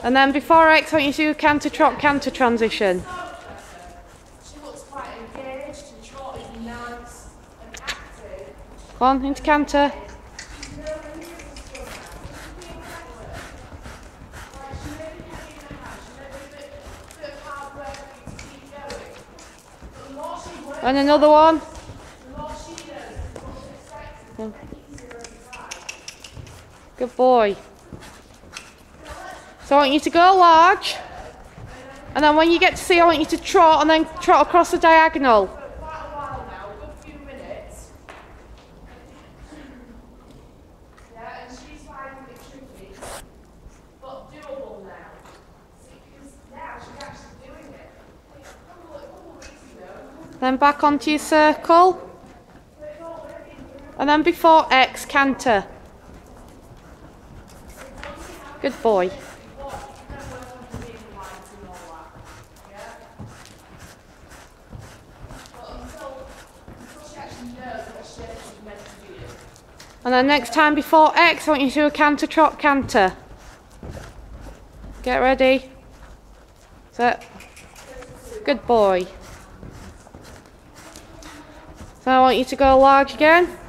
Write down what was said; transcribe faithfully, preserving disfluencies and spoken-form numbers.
And then before X, I want you to do a canter, trot, canter transition. She looks quite engaged and trot is nice and active. Go on, into canter. And another one. Good boy. So I want you to go large, and then when you get to C, I want you to trot and then trot across the diagonal. Then back onto your circle. And then before X, canter. Good boy. And then next time before X, I want you to do a canter, trot, canter. Get ready. Set. Good boy. So I want you to go large again.